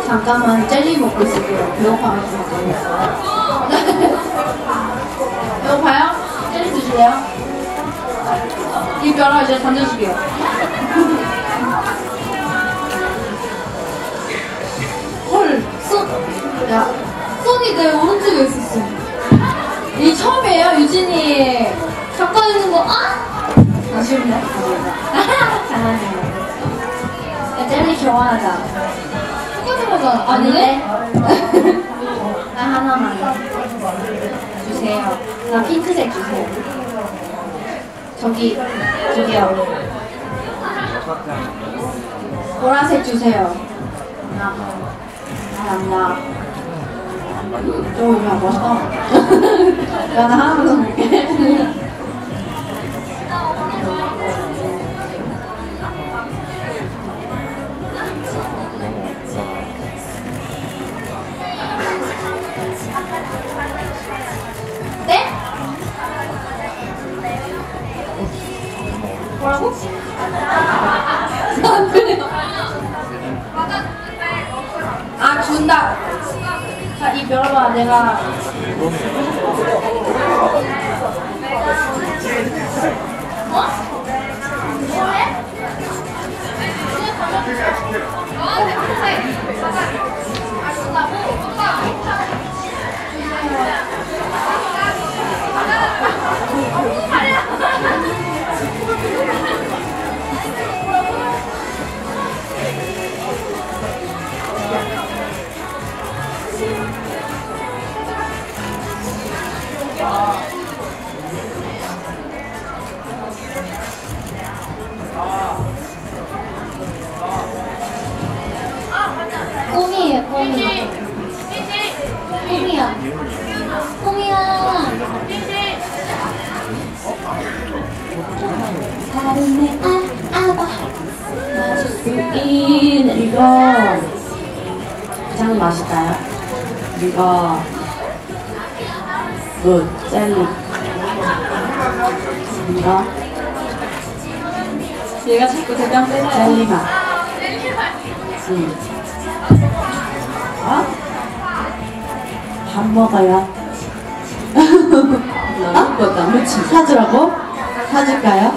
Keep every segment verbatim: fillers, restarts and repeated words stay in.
잠깐만 젤리 먹고 있을게요. 배고파가지고. 배고파요? 젤리 드실래요? 이 벼락 이제 던져줄게요. 헐, 손, 야, 손이 내 오른쪽에 있었어. 이 처음이에요, 유진이. 잠깐 있는 거, 아! 아쉽네. 장난이에요. 야, 젤리 좋아하자. 똑같은 거잖아. 아니네? 나 하나만 주세요. 나 핑크색 주세요. 저기, 저기요. 보라색 주세요. 감사합니다. 좀, 야, 멋있다. 야, 나 하나만 더 볼게. 네? 뭐라고? 안 그래요. 아, 준다. 자, 이 별봐, 내가. 어? 뭐해? 꿈이에요, 꿈이. 꿈이야. 꿈이야. 다음에 알아봐. 맞을 수 있는 이거. 가장 맛있다요? 이거. 굿, 젤리. 이거. 얘가 자꾸 대장 빼네. 젤리 맛. 응. 어? 밥 먹어요. 아? 무침 사주라고? 사줄까요?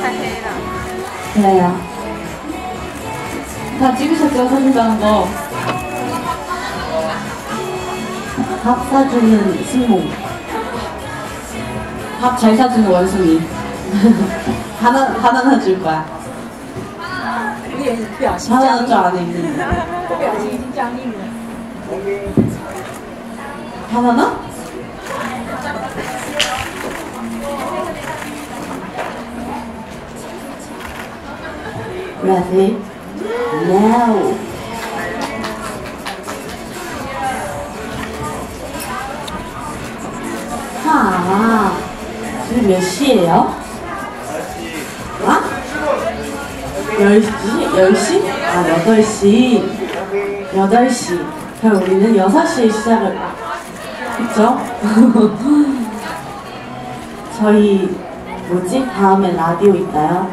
그래요. 다 찍으셨죠? 사준다는 거. 밥 사주는 승모. 밥 잘 사주는 원숭이. 하나, 하나 사줄 거야. 하나는 좀 안에 있는데. 하나나? Ready? Now! 아, 지금 몇 시예요? 아? 열 시? 열 시? 아, 여덟 시. 여덟 시. 그럼 우리는 여섯 시에 시작을 했죠? 저희, 뭐지? 다음에 라디오 있나요?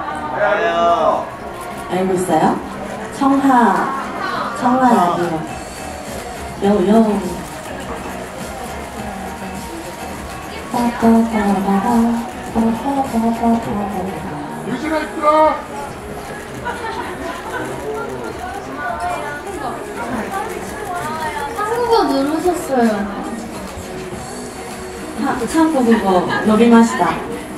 알고 있어요? 청하, 청하 라디오. 요요. 유진아 있더라. 한국어 누르셨어요. 하, 한국어 노리마시다.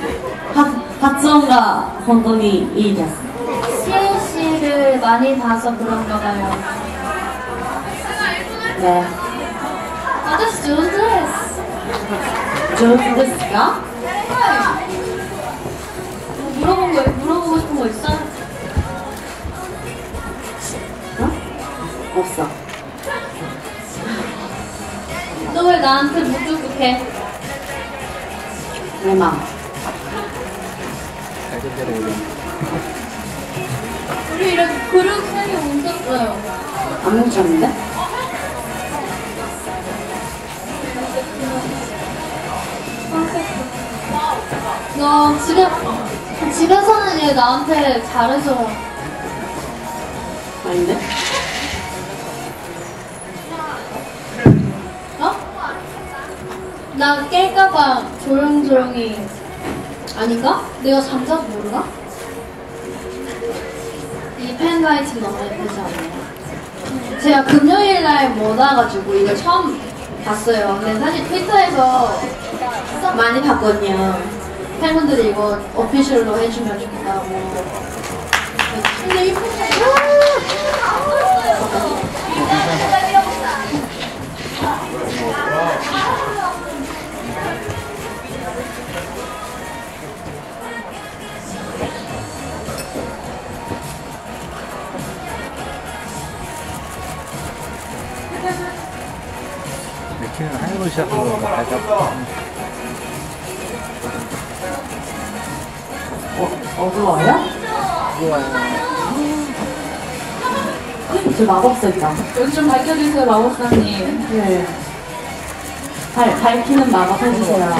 発音が本当にいいです。 씨엘씨를 많이 봐서 그런가 봐요. 네. 아저씨 조즈레스. 조즈데스까? 뭐 물어본 거, 물어보고 싶은 거 있어? 어? 없어. 너 왜 나한테 무뚝뚝해? 내 맘. 우리 이렇게 그룹 세 명 뭉쳤어요. 안 뭉쳤는데? 너 집에, 집에서는 얘 나한테 잘해줘. 아닌데? 나 깰까봐 조용조용히. 아닌가? 내가 잠자서 모르나? 이 펜라이트 너무 예쁘지 않나요? 제가 금요일날 못 와가지고 이걸 처음 봤어요. 근데 사실 트위터에서 많이 봤거든요. 팬분들이 이거 오피셜로 해주면 좋다고. 근데 이쁘네. 맥키는 하이볼 시작한 건가? 살짝. 어, 어두워요? 좋아요. 저 마법색이다. 여기 좀 밝혀주세요, 마법사님. 네. 발, 밝히는 마법 해주세요.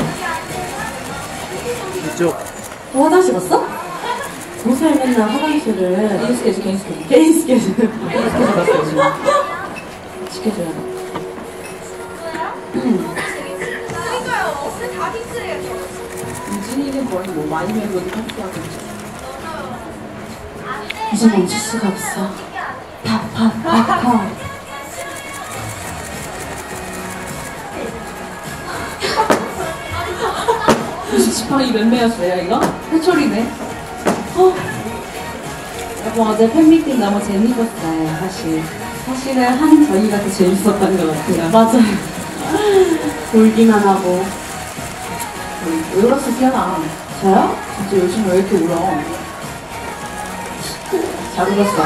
이쪽. 너 화장실 갔어? 요새 맨날 화장실을. 개인 스케줄, 개인 스케줄. 개인 스케줄. 개인 스케줄 갔어요, 지금. 지켜줘야 돼. 유진이는 거의 뭐 많이 배운 것도 함께하고 있죠. 이제 멈출 수가 없어. 팍, 팍, 팍, 팍. 지팡이 몇 매였어요, 이거? 해초리네. 어, 여러분, 어제 팬미팅 너무 재밌었어요, 사실. 사실은 한 저희가 더 재밌었던 것 같아요. 맞아요. 울기만 하고. 왜 울었어, 티아나? 저요? 진짜 요즘 왜 이렇게 울어? 잘 울었어.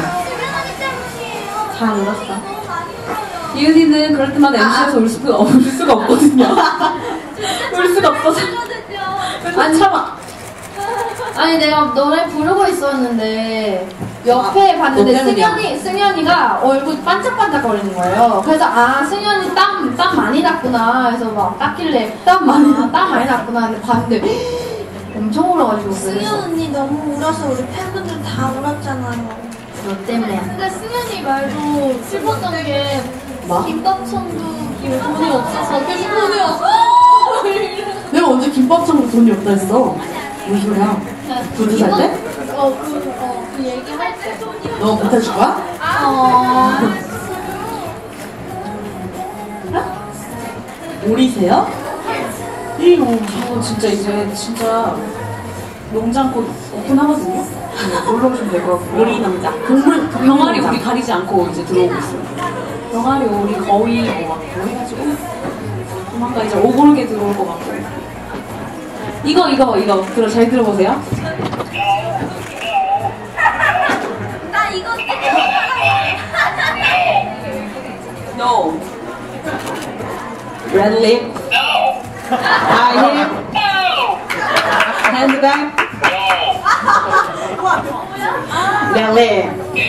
잘 울었어. 이은이는 그럴 때마다 엠시에서 울 수가, 울 수가 없거든요. 울 수가 없어서. 아니, 참아. 아니 내가 노래 부르고 있었는데 옆에 아, 봤는데 너 때문이야. 승현이 승현이가 얼굴 반짝반짝 거리는 거예요. 그래서 아 승현이 땀 땀 많이 났구나. 그래서 막 닦길래 땀 많이 아, 땀 많이 났구나. 근데 봤는데 엄청 울어가지고 승현 그래서 언니 너무 울어서 우리 팬분들 다 울었잖아요. 너 때문에. 근데 승현이 말도 슬펐던 게 뭐? 김밥천도 돈이 없어서 계속 돈이 없어. 내가 언제 김밥창고 돈이 없다 했어? 무슨 소리야? 두두 살 때? 어, 그, 어, 그 얘기할 때. 너 못해줄 거야? 어. 오리세요? 저 진짜 이제 진짜 농장 곧 오픈하거든요. 네, 놀러 오시면 될 것 같고. 오리 남자. 동물, 병아리 우리 가리지 않고 이제 들어오고 있어요. 병아리 우리 거의 뭐 같고 해가지고 조만간 이제 오골게 들어올 것 같고. 이거 이거 이거 들어 잘 들어보세요. 나 이거 No. Red lip. High hip. Hand back. Red lip.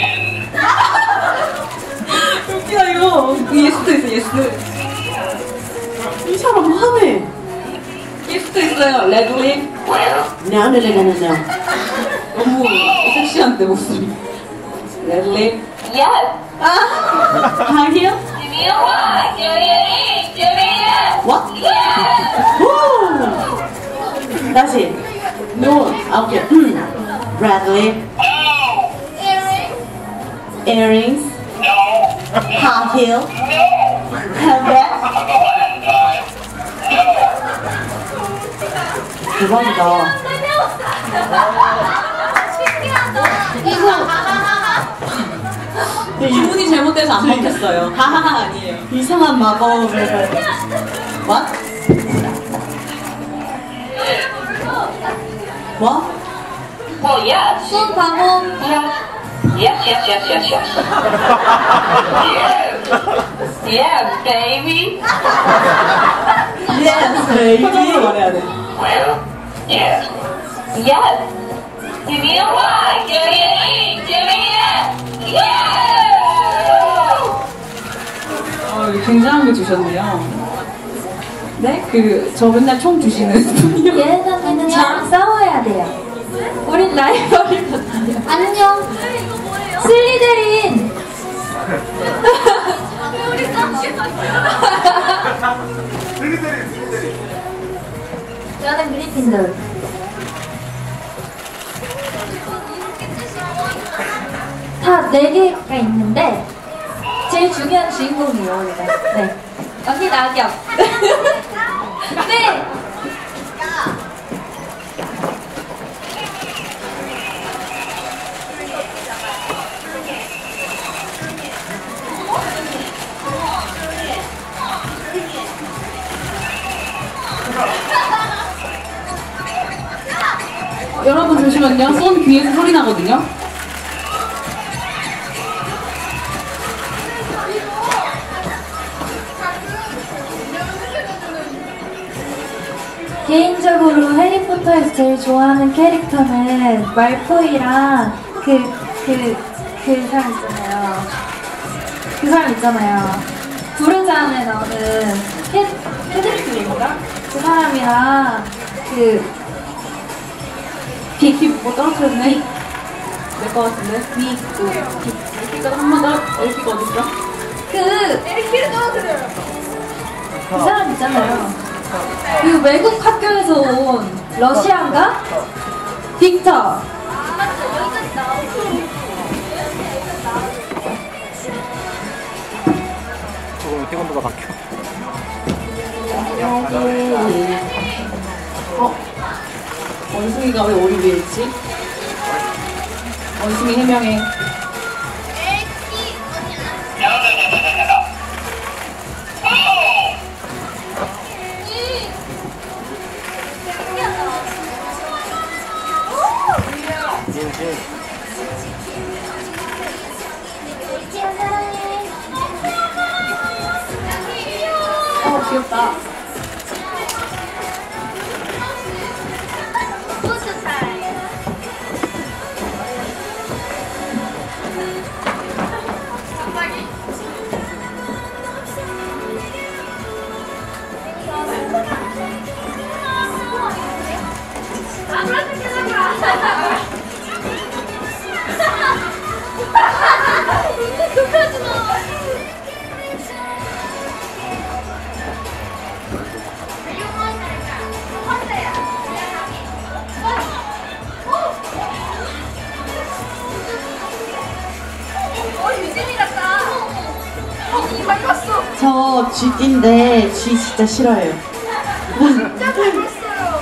웃기다 이거. 예스도 있어 예스. 이 사람 하네. 예스도 있어요. Red lip. 냐냐냐냐냐. 너무 섹시한데 목소리. Red lip. Yes. High heel? Give me a Y. Give me an E. Give me an S. What? Yes. 후! 다시. No. 아, 오케이. 음. Red lip. Earrings. High heel. Handbag. 대박이다. 주문이 잘못돼서 안 먹혔어요. 하하하 아니에요. 이상한 마법을. What? 뭐? Well, yes. 손 방어. Yes, yes, yes, yes, yes. Yes. Yes, baby. Yes, 표정으로 baby. 말해야 돼. Well, yes. Yes. Give me a Y. Give me an E. Give me an S. Yes. 어, 굉장한 거 주셨네요. 네? 그, 저 맨날 총 주시는 분이요. 얘는 잘 싸워야 돼요. 우린 라이벌이 같아요. 안녕. 슬리데린. 우리 깜짝이야. 슬리데리, 슬리데리. 네 개가 있는데 제일 중요한 주인공이에요, 원래. 네. 언니 낙엽. 네. 여러분 잠시만요. 손 귀에서 소리 나거든요. 개인적으로 해리포터에서 제일 좋아하는 캐릭터는 말포이랑 그, 그, 그 사람 있잖아요. 그 사람 있잖아요. 부르잔에 나오는 캐, 캐드릭인가? 그 사람이랑 그, 비키 뭐 떨어뜨렸네. 될 것 같은데. 비, 그, 비. 엘피가 한 번 더. 엘피가 어딨어? 그, 에리키를 떨어뜨려요. 그 사람 있잖아요. 그 외국 학교에서 온 러시아인가? 빅터. 조금 태권도가 바뀌어. 어? 원숭이가 왜 우리 위에 있지? 원숭이 해명해. 어, 귀엽다. 저 쥐띠인데 쥐 진짜 싫어해요. 진짜 닮았어요.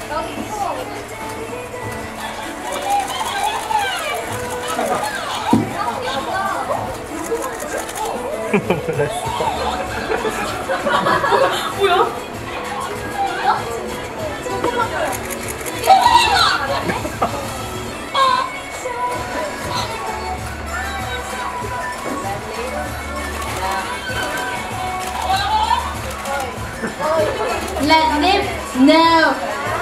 뭐야? Let me know.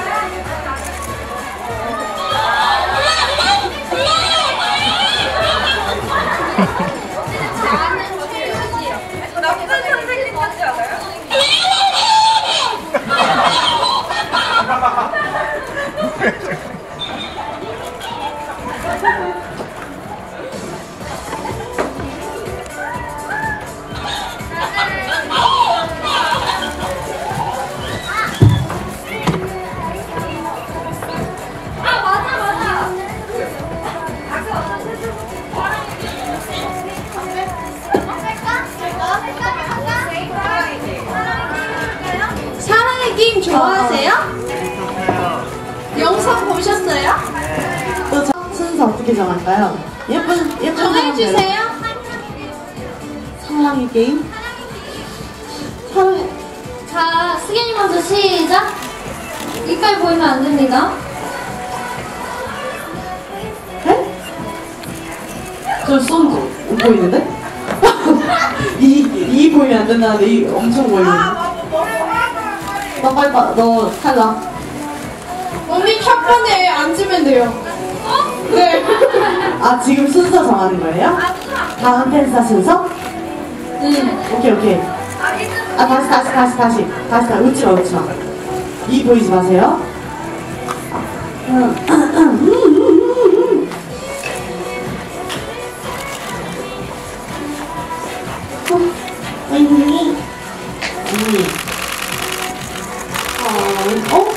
나쁜 선생님 같지 않아요? 사랑의 게임 좋아하세요? 영상 보셨어요? 또 저- 순서 어떻게 정할까요? 예쁜 예쁜 정해주세요. 사랑의 게임. 사랑. 자, 승현이 먼저 시작. 이빨 보이면 안 됩니다. 네? 저손 못 보이는데? 이, 이 보이면 안 된다는데 이 엄청 보이는데. 너 빨리 봐. 너 탈락. 언니 첫 번에 앉으면 돼요. 네. 아 지금 순서 정하는 거예요? 다음 팬사 순서? 응. 오케이 오케이. 아 다시 다시 다시 다시 다시 다시 웃지 마 웃지 마. 이 보이지 마세요. 언니 언니 어?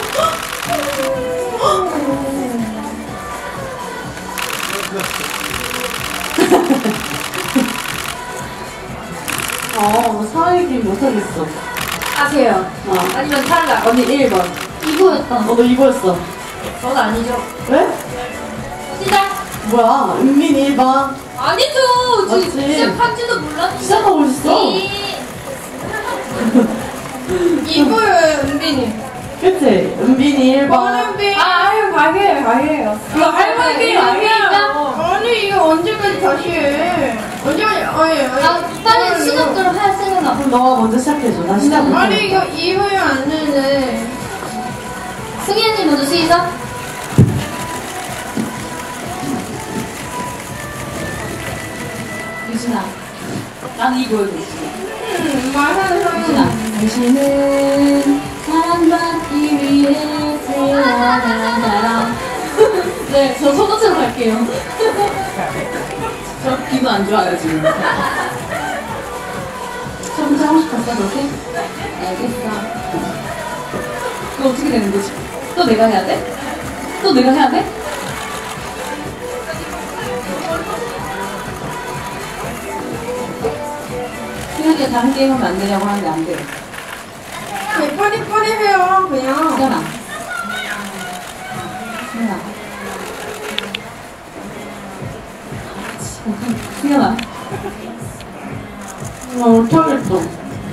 어? 못하겠어. 아세요? 어. 아니면 탈락. 언니 일 번. 이거였다. 어, 너 이거였어. 전 아니죠. 왜? 시작. 뭐야? 은민이 일 번. 아니죠. 맞지? 지금 시작한지도 몰랐지. 시작하고 있어. 이거예요, 은빈이. 그치? 은빈이 일 번. 은빈. 아, 아유, 가게예요, 가게예요. 이거 할머니 아니야. 아니, 이거 언제까지 다시 해? 언제까지, 아니, 아니. 아, 빨리 시작대로 할 생각. 그럼 너가 먼저 시작해줘. 나 시작 못해. 아니, 이거 이 분이 안 되네. 승희 언니 먼저 시작. 유진아, 나는 이거 해도 있어. 음, 말하는 사람. 유진아, 당신은 사랑받기 위해 태어난 사람. 네, 저 소도처럼 갈게요. 저 기분 안 좋아요, 지금. 저 혼자 하고 싶었어, 그렇게? 알겠어. 그거 어떻게 되는 거지? 또 내가 해야 돼? 또 내가 해야 돼? 승현이가 다른 게임 하면 안 되냐고 하는데 안 돼. 네, 빨리 빨리 해요, 그냥. 승현아. 승현아. 승현아. 나 못하겠어.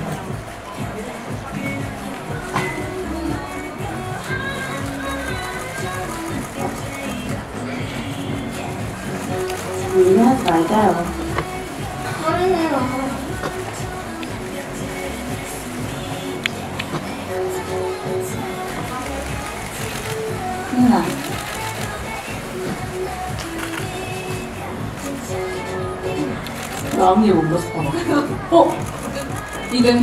이거 하지 말자요. 빨리 해요. 승현아. 나 앞니 못 봤어. 어? 이 등.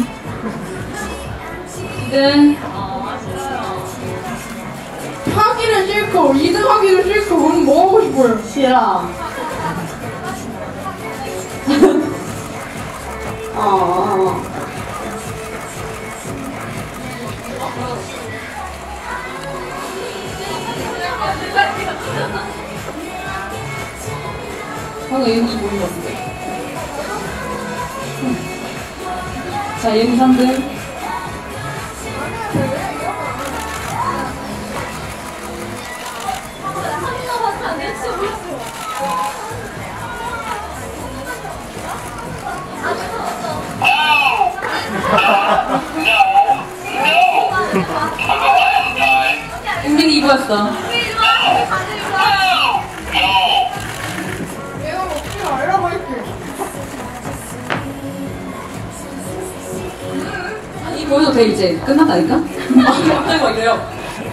이 등. 하기는 싫고, 이 등 하기는 싫고, 오늘 뭐 하고 싶어요? 싫어. 어, 어. 방금 얘는 이 보는 것 같은데. 자, 얘는 삼 등. 은빈이 이거였어. 내가 먹지 말라고 했지. 이거 해도 돼, 이제. 끝났다니까? 갑자기 막 이래요.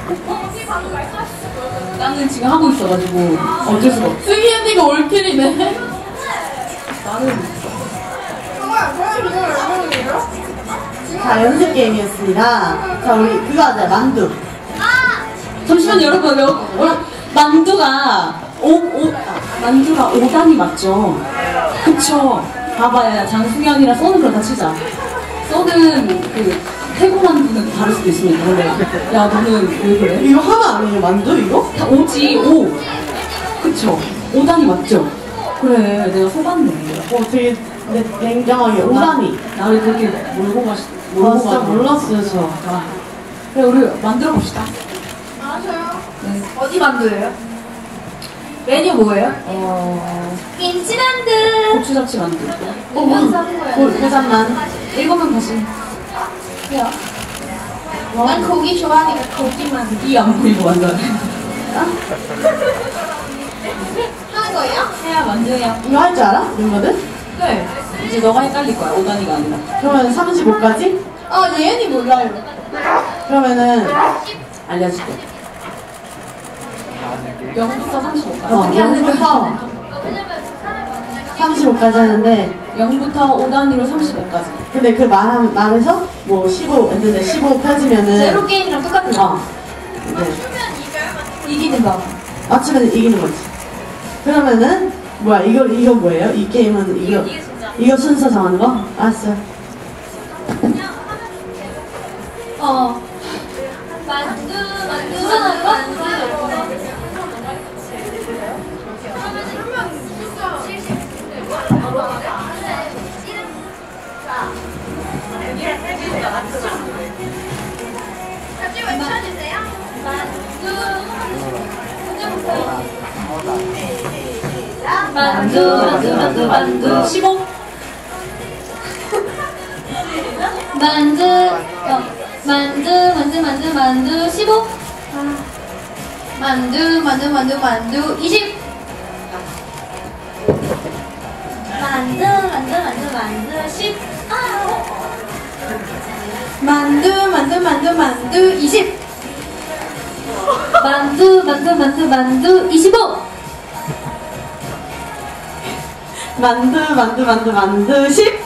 나는 지금 하고 있어가지고 어쩔 수가 없어. 승희 언니가 올킬이네. 나는 정말, 정말 이거 얼마나 자, 연습 게임이었습니다. 자, 우리 그거 하자. 만두. 잠시만요, 여러분. 여러분, 만두가 오, 오, 아, 만두가 오 단이 맞죠? 그쵸? 봐봐요. 장승현이랑 써는 그렇다 치자. 써는 그 태국 만두는 다를 수도 있으니까 원래. 야, 너는 왜 그래? 이거 하나 아니에요? 만두 이거? 다 오지, 오. 그쵸? 오 단이 맞죠? 그래, 내가 속았네. 어, 되게 네, 냉정하게 오다니. 나를 그렇게 몰고 가시, 아, 몰고 진짜 가서. 몰랐어요, 저. 아, 그래, 우리 만들어 봅시다. 맞아요. 네. 어디 만두예요? 메뉴 뭐예요? 어, 김치만두. 고추잡채 만두. 어, 고, 고산만. 읽으면 다시. 해요. 난 고기 좋아하니까 고기만. 이안 보이고 완전. 하는 거예요? 해야 만두야. 이거 할 줄 알아? 멤버들? 네. 이제 너가 헷갈릴 거야. 오 단위가 아니라. 그러면 삼십오까지? 어, 예은이 몰라요. 그러면은, 알려줄게. 영부터 삼십오까지. 어, 영부터 삼십오까지 하는데, 영부터 오 단위로 삼십오까지. 근데 그 말, 말에서 뭐 십오, 했는데 십오 펴지면은. 제로 게임이랑 똑같은 어. 네. 이기는 거. 맞추면 이기는 거지. 그러면은, 뭐야, 이거, 이거 뭐예요? 이 게임은 이거, 이거 순서 정하는 거? 알았어요. 어. 만두, 만두. 수정할 거? 만두 만두 만두 만두 십오. 만두 어, 만두 만두 만두 만두 십오 만두 만두 만두 만두 이십 만두 만두 만두 만두 십 만두 만두 만두 만두 이십 만두 만두 만두 만두 이십오 만두 만두 만두 만두 십.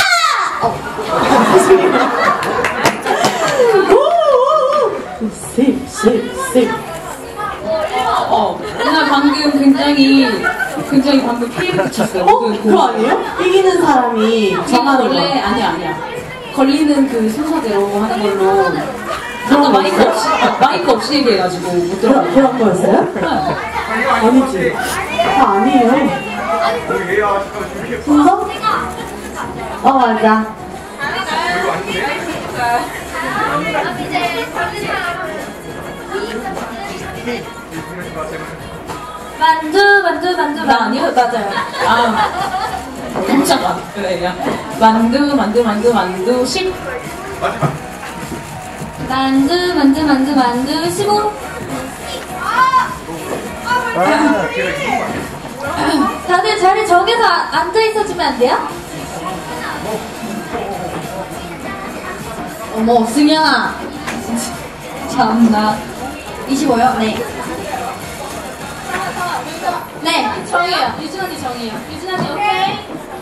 십, 십, 십. 어, 누나 방금 굉장히, 굉장히 방금 피해를 끼쳤어요. 어? 그, 그거 아니에요? 이기는 사람이 정하는 원래, 거. 아니야, 아니야. 걸리는 그 순서대로 하는 걸로. 아까 마이크 없이, 아, 마이크 없이 얘기해가지고 못 그런, 들어가요. 그런 거였어요? 네. 아니지. 다 아니에요. 순서? 어, 맞아. 만두 만두 만두 나 아니요? 맞아요. 아, 깜짝아. 그래, 야. 만두, 만두, 만두, 만두, 십. 만두 만두 만두 만두 십오 다들 자리 정해서 앉아 있어주면 안 돼요? 어머, 승현아. 참나. 이십오요? 네. 네, 정해요. 유진 언니 정해요. 유진 언니 오케이.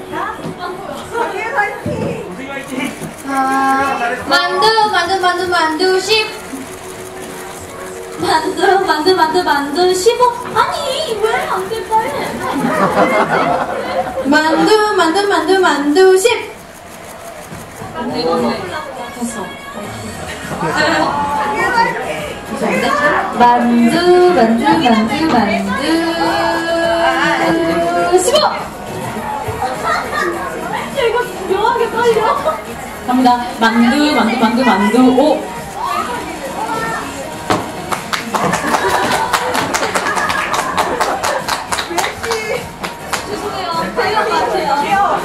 아, 만두 만두 만두 만두 십 만두 만두 만두 만두 십오 아니 왜 안 될까요? 만두 만두 만두 만두 십 네, 네. 됐어. 만두 만두 만두 만두 십오 야 이거 묘하게 떨려 갑니다. 만두, 만두, 만두, 만두, 오. 죄송해요 떨린 것 같아요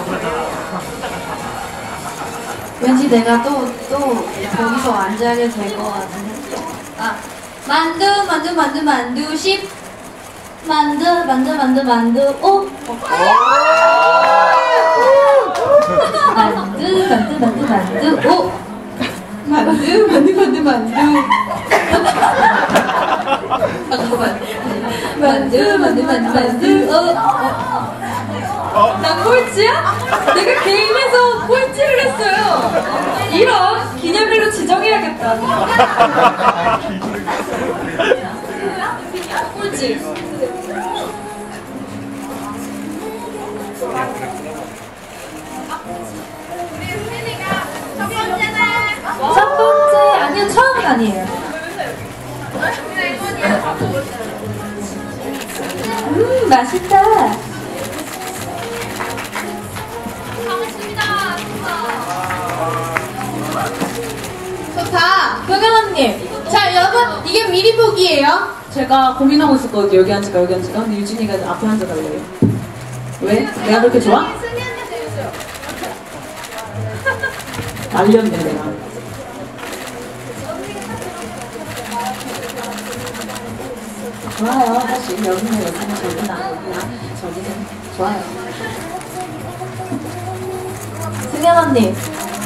왠지 내가 또 또 거기서 앉아야 될 것 같은데 아 만두 만두 만두 만두 십 만두 만두 만두 만두 오 만두 만두 만두 만두 오 만두 만두 만두 만두 만두 만두 만두 만두 오 나 꼴찌야? 내가 게임에서 꼴찌를 했어요. 이런 기념일로 지정해야겠다. 꼴찌. 첫 번째 아니요 처음은 아니에요. 음 맛있다. 좋다. 효경 언니. 자 여러분 이게 미리 보기예요. 제가 고민하고 있었거든요. 여기 앉을까, 여기 앉을까? 근데 유진이가 앞에 앉아달래요. 왜? 내가 그렇게 좋아? 말렸네, 내가. 좋아요. 사실 여기는 여기는 저기나 여기나 저기는 좋아요. 승현 언니.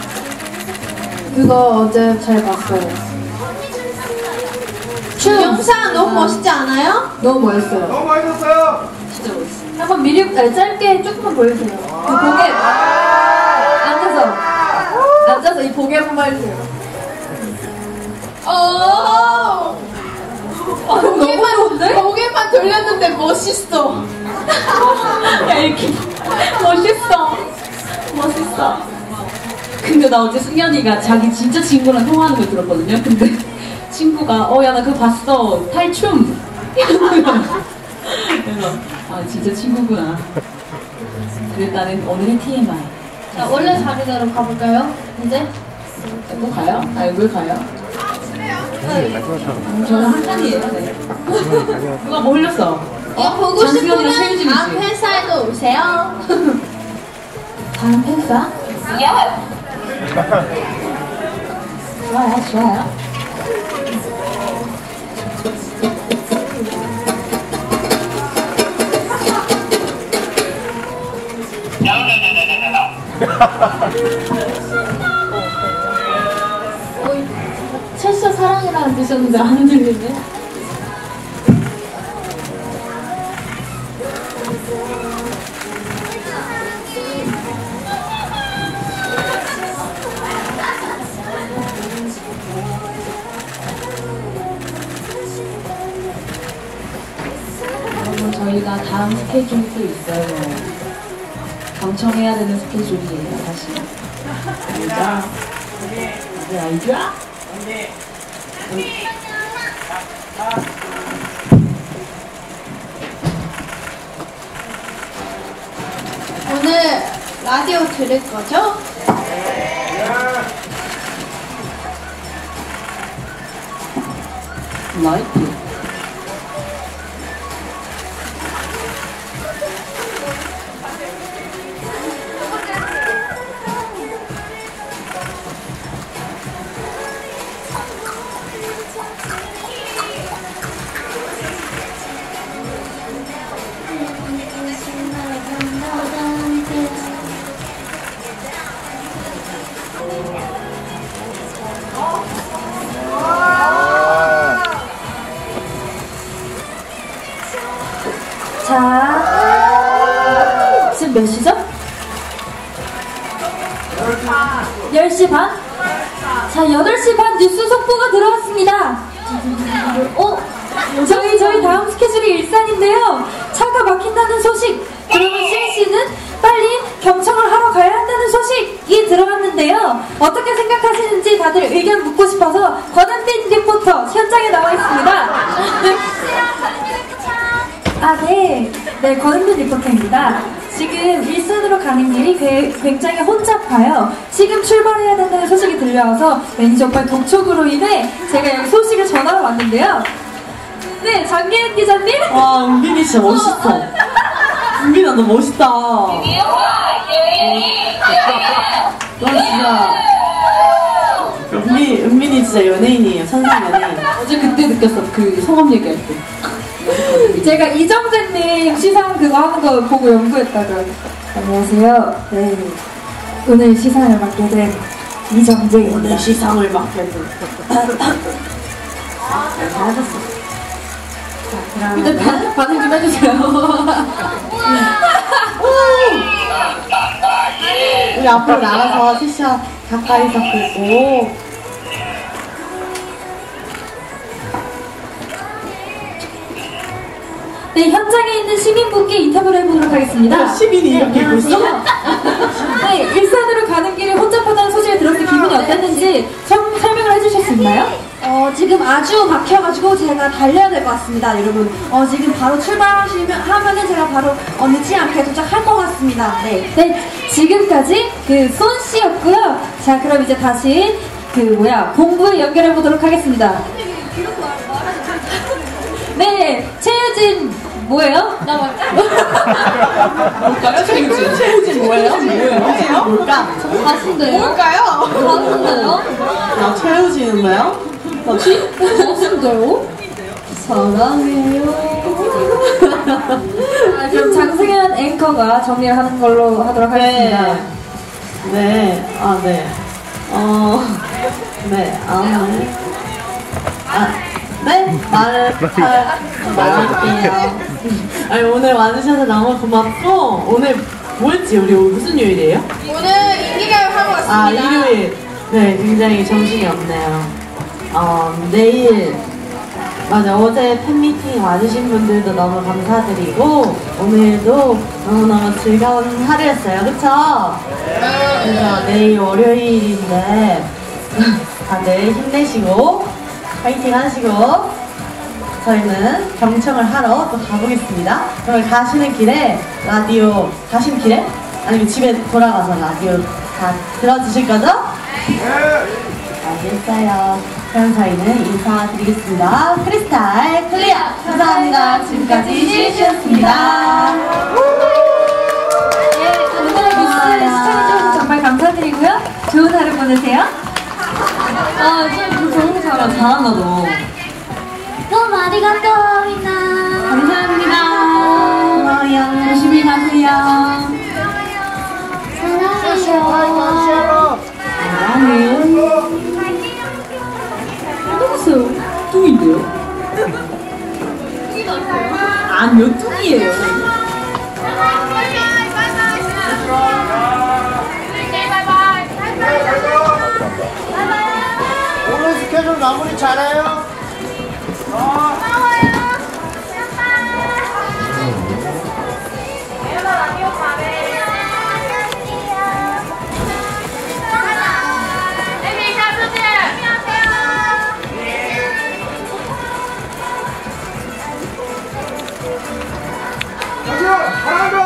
그거 어제 잘 봤어요. 춤 영상 너무 멋있지 않아요? 너무 멋있어요. 너무 맛있었어요. 진짜 멋있어. 한번 미리 아니, 짧게 조금만 보여주세요. 그 고개 앉아서 앉아서 이 고개 한번 봐주세요. 어. 고개만 고개만 돌렸는데 멋있어. 야, 이렇게 멋있어. 멋있어. 근데 나 어제 승현이가 자기 진짜 친구랑 통화하는 걸 들었거든요. 근데 친구가 어, 야, 나 그거 봤어. 탈춤. 그래서 아, 진짜 친구구나. 일단은 오늘의 티엠아이. 자 원래 자리대로 가볼까요? 이제 또 가요? 아, 왜 가요? 마지막처럼. 저는 한 칸이에요. 네. 누가 뭐 흘렸어? 이거 보고 장수현이랑 싶으면 최유진이지. 다음 회사에도 오세요. 다음 팬싸? Yes. 좋아요, 좋아요. No, no, no, no, no, no, no. 철저 사랑이라는 뜻이었는데 안 들리네. 여러분, 저희가 다음 스케줄이 또 있어요. 경청해야 되는 스케줄이에요, 사실. 알죠? 네, 알죠? 오늘 라디오 들을 거죠? 라이트. 자, 지금 몇 시죠? 열 시 반? 자, 여덟 시 반 뉴스 속보가 들어왔습니다. 어? 저희, 저희 다음 스케줄이 일산인데요. 차가 막힌다는 소식. 그러면 시은씨는 빨리 경청을 하러 가야 한다는 소식이 들어왔는데요. 어떻게 생각하시는지 다들 의견 묻고 싶어서 권은빈 리포터 현장에 나와 있습니다. 아, 네. 네, 권은빈 리포터입니다. 지금 일산으로 가는 길이 게- 굉장히 혼잡해요. 지금 출발해야 된다는 소식이 들려와서 매니저 오빠의 독촉으로 인해 제가 여기 소식을 전하러 왔는데요. 네, 장기현 기자님. 와, 은빈이 진짜 멋있어. 은빈아, 너 멋있다. 너 진짜. 은빈, 은빈이 진짜 연예인이에요. 천상 연예인. 어제 그때 느꼈어. 그 성함 얘기할 때. 제가 이정재님 시상 그거 하는 거 보고 연구했다가 안녕하세요. 네, 오늘 시상을 맡게 된 이정재입니다. 오늘 시상을 맡게 된. 잘하셨어. 자, 근데 그러면 반, 반응 좀 해주세요. 우리 앞으로 나가서 티셔 가까이서 보고. 네, 현장에 있는 시민분께 인터뷰를 해보도록 하겠습니다. 시민이 이렇게 입고 있어? 네, 일산으로 가는 길에 혼잡하다는 소식을 들었을 때 기분이 어땠는지 설- 설명을 해주실 수 있나요? 어, 지금 아주 막혀가지고 제가 달려야 될 것 같습니다, 여러분. 어, 지금 바로 출발하시면, 하면은 제가 바로 어, 늦지 않게 도착할 것 같습니다. 네. 네, 지금까지 그 손씨였고요. 자, 그럼 이제 다시 그 뭐야 본부에 연결해 보도록 하겠습니다. 네, 최유진 뭐예요? 나 뭘까요, 최유진? 최우진 뭐예요? 뭐예요? 뭘까? 가수인데요? 뭘까요? 가수인데요? 나 최우진은 뭐예요? 뭐지? 가수인데요? 사랑해요. 아, 그럼 장승현 앵커가 정리를 하는 걸로 하도록 하겠습니다. 네. 네. 아, 네. 어, 네. 아, 네. 아, 네. 말을, 할, 말할게요. 아니, 오늘 와주셔서 너무 고맙고, 오늘 뭐였지? 우리 무슨 요일이에요? 오늘 인기가요 하고 왔습니다. 아, 일요일. 네, 굉장히 정신이 없네요. 어, 내일. 맞아, 어제 팬미팅 와주신 분들도 너무 감사드리고, 오늘도 너무너무 즐거운 하루였어요. 그쵸? 그래서 내일 월요일인데, 다들 힘내시고, 파이팅 하시고, 저희는 경청을 하러 또 가보겠습니다. 그럼 가시는 길에 라디오, 가시는 길에? 아니면 집에 돌아가서 라디오 다 들어주실 거죠? 알겠어요. 그럼 저희는 인사드리겠습니다. 크리스탈 클리어! 감사합니다. 지금까지 시시였습니다. 오늘 뉴스 시청해주셔서 정말 감사드리고요. 좋은 하루 보내세요. 아, 진짜 너무 잘한다. 잘한다, 너. 너무 아리가또 미나. 감사합니다. 고마워요. 조심히 가세요. 사랑해요. 사랑해요. 누구세요? 뚱인데요? 아니요, 뚱이에요. 오늘 스케줄 마무리 잘해요. 하나,